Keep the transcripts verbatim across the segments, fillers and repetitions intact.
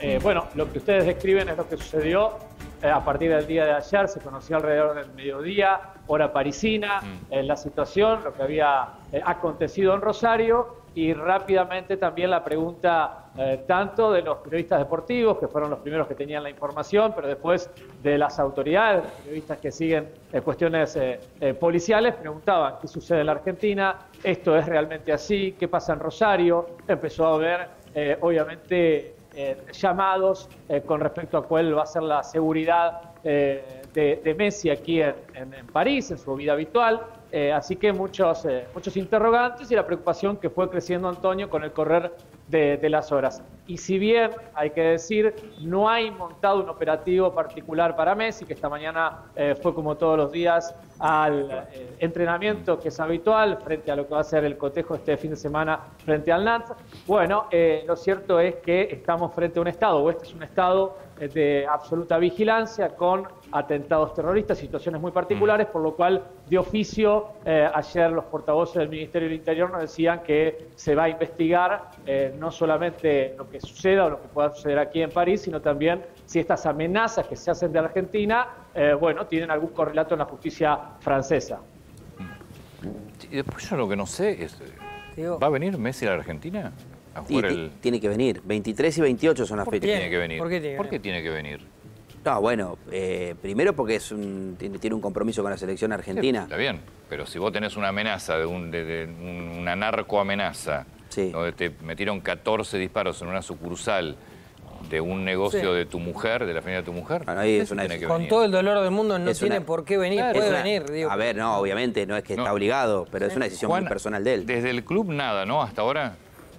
eh, bueno, lo que ustedes describen es lo que sucedió eh, a partir del día de ayer. Se conoció alrededor del mediodía, hora parisina, mm. eh, la situación, lo que había eh, acontecido en Rosario, y rápidamente también la pregunta eh, tanto de los periodistas deportivos, que fueron los primeros que tenían la información, pero después de las autoridades, de los periodistas que siguen eh, cuestiones eh, eh, policiales, preguntaban qué sucede en la Argentina, esto es realmente así, qué pasa en Rosario. Empezó a haber, eh, obviamente, eh, llamados eh, con respecto a cuál va a ser la seguridad eh, de, de Messi aquí en, en, en París, en su vida habitual. Eh, así que muchos, eh, muchos interrogantes y la preocupación que fue creciendo, Antonio, con el correr de, de las horas. Y si bien, hay que decir, no hay montado un operativo particular para Messi, que esta mañana eh, fue como todos los días al eh, entrenamiento que es habitual frente a lo que va a ser el cotejo este fin de semana frente al Nantes. Bueno, eh, lo cierto es que estamos frente a un estado, o este es un estado eh, de absoluta vigilancia con atentados terroristas, situaciones muy particulares, por lo cual de oficio eh, ayer los portavoces del Ministerio del Interior nos decían que se va a investigar eh, no solamente lo que suceda o lo que pueda suceder aquí en París, sino también si estas amenazas que se hacen de Argentina, eh, bueno, tienen algún correlato en la justicia francesa. Y después yo lo que no sé es, ¿va a venir Messi a la Argentina? A Sí, el... Tiene que venir. veintitrés y veintiocho son las ¿Por qué fechas. tiene que venir? ¿Por qué tiene, ¿Por qué tiene que venir? No, bueno, eh, primero porque es un, tiene, tiene un compromiso con la selección argentina. Sí, está bien, pero si vos tenés una amenaza, de, un, de, de un, una narcoamenaza, sí. donde te metieron catorce disparos en una sucursal de un negocio sí. de tu mujer, de la familia de tu mujer, bueno, ahí es una, tiene que con venir. todo el dolor del mundo no es tiene una, por qué venir, claro, puede una, venir. Digo. A ver, no, obviamente no es que no. está obligado, pero sí. es una decisión Juan, muy personal de él. Desde el club nada, ¿no? Hasta ahora.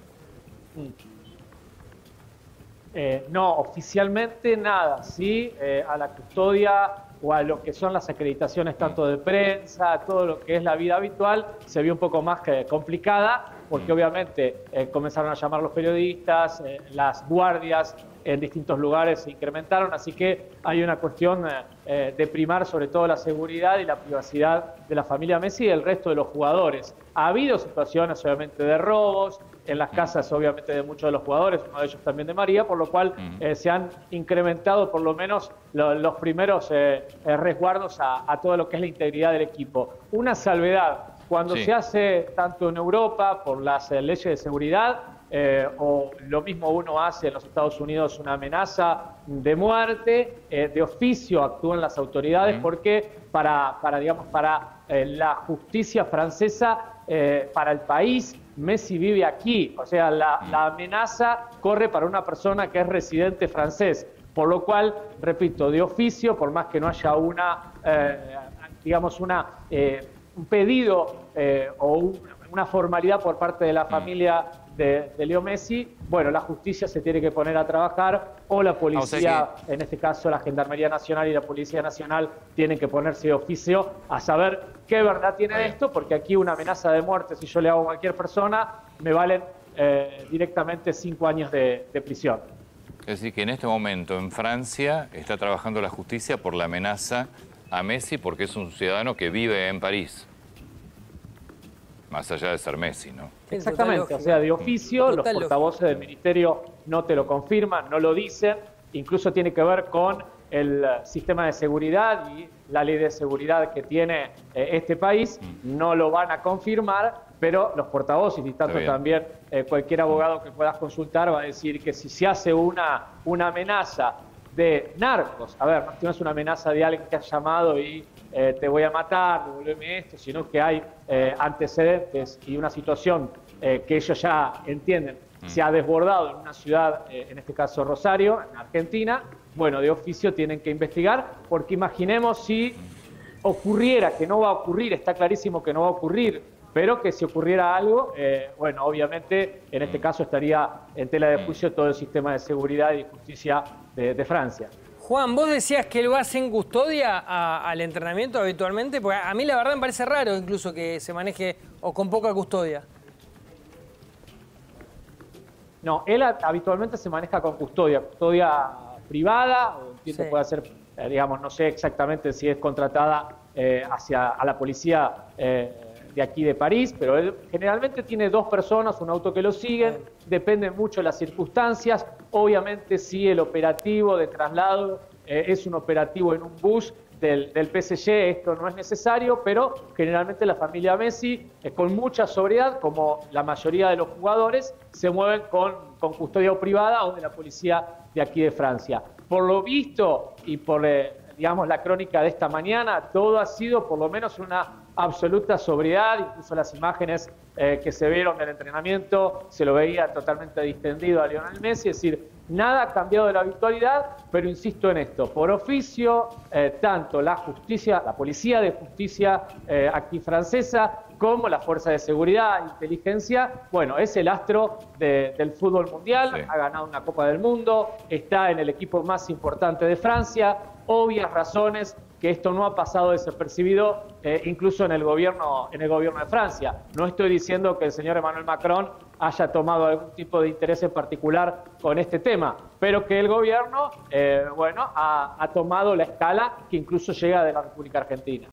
Eh, no, oficialmente nada, sí, eh, a la custodia o a lo que son las acreditaciones tanto de prensa, todo lo que es la vida habitual, se vio un poco más que complicada, porque obviamente eh, comenzaron a llamar los periodistas, eh, las guardias en distintos lugares se incrementaron, así que hay una cuestión eh, de primar sobre todo la seguridad y la privacidad de la familia Messi y del resto de los jugadores. Ha habido situaciones obviamente de robos, en las casas obviamente de muchos de los jugadores, uno de ellos también de María, por lo cual eh, se han incrementado por lo menos lo, los primeros eh, eh, resguardos a, a todo lo que es la integridad del equipo. Una salvedad, cuando sí. se hace tanto en Europa por las eh, leyes de seguridad, Eh, o lo mismo uno hace en los Estados Unidos una amenaza de muerte, eh, de oficio actúan las autoridades, uh-huh. porque para, para, digamos, para eh, la justicia francesa, eh, para el país, Messi vive aquí, o sea, la, uh-huh. la amenaza corre para una persona que es residente francés, por lo cual, repito, de oficio, por más que no haya una, eh, digamos, una, eh, un pedido eh, o un, una formalidad por parte de la familia De, de Leo Messi, bueno, la justicia se tiene que poner a trabajar o la policía, ah, o sea que... en este caso la Gendarmería Nacional y la Policía Nacional tienen que ponerse de oficio a saber qué verdad tiene Bien. esto, porque aquí una amenaza de muerte, si yo le hago a cualquier persona, me valen eh, directamente cinco años de, de prisión. Es decir, que en este momento en Francia está trabajando la justicia por la amenaza a Messi porque es un ciudadano que vive en París. Más allá de ser Messi, ¿no? Exactamente, o sea, de oficio, Total los portavoces lógico. del Ministerio no te lo confirman, no lo dicen, incluso tiene que ver con el sistema de seguridad y la ley de seguridad que tiene eh, este país, no lo van a confirmar, pero los portavoces y tanto también eh, cualquier abogado que puedas consultar va a decir que si se hace una, una amenaza de narcos, a ver, no es una amenaza de alguien que ha llamado y eh, te voy a matar, devuélveme esto, sino que hay eh, antecedentes y una situación eh, que ellos ya entienden mm. se ha desbordado en una ciudad, eh, en este caso Rosario, en Argentina, bueno, de oficio tienen que investigar, porque imaginemos si ocurriera, que no va a ocurrir, está clarísimo que no va a ocurrir, pero que si ocurriera algo, eh, bueno, obviamente en este caso estaría en tela de juicio todo el sistema de seguridad y justicia de, de Francia. Juan, vos decías que lo hacen custodia a, al entrenamiento habitualmente, porque a mí la verdad me parece raro incluso que se maneje o con poca custodia. No, él habitualmente se maneja con custodia, custodia privada, o entiendo sí. puede ser, eh, digamos, no sé exactamente si es contratada eh, hacia a la policía eh, de aquí de París, pero él generalmente tiene dos personas, un auto que lo siguen, depende mucho de las circunstancias. Obviamente sí, el operativo de traslado eh, es un operativo en un bus del, del P S G, esto no es necesario, pero generalmente la familia Messi, eh, con mucha sobriedad, como la mayoría de los jugadores, se mueven con, con custodia privada o de la policía de aquí de Francia. Por lo visto y por eh, digamos, la crónica de esta mañana, todo ha sido por lo menos una absoluta sobriedad, incluso las imágenes eh, que se vieron del entrenamiento se lo veía totalmente distendido a Lionel Messi, es decir, nada ha cambiado de la habitualidad, pero insisto en esto, por oficio, eh, tanto la justicia, la policía de justicia eh, aquí francesa, como la fuerza de seguridad, inteligencia, bueno, es el astro de, del fútbol mundial, sí. Ha ganado una Copa del Mundo, está en el equipo más importante de Francia, obvias razones que esto no ha pasado desapercibido, eh, incluso en el gobierno, en el gobierno de Francia. No estoy diciendo que el señor Emmanuel Macron haya tomado algún tipo de interés en particular con este tema, pero que el gobierno, eh, bueno, ha, ha tomado la escala que incluso llega de la República Argentina.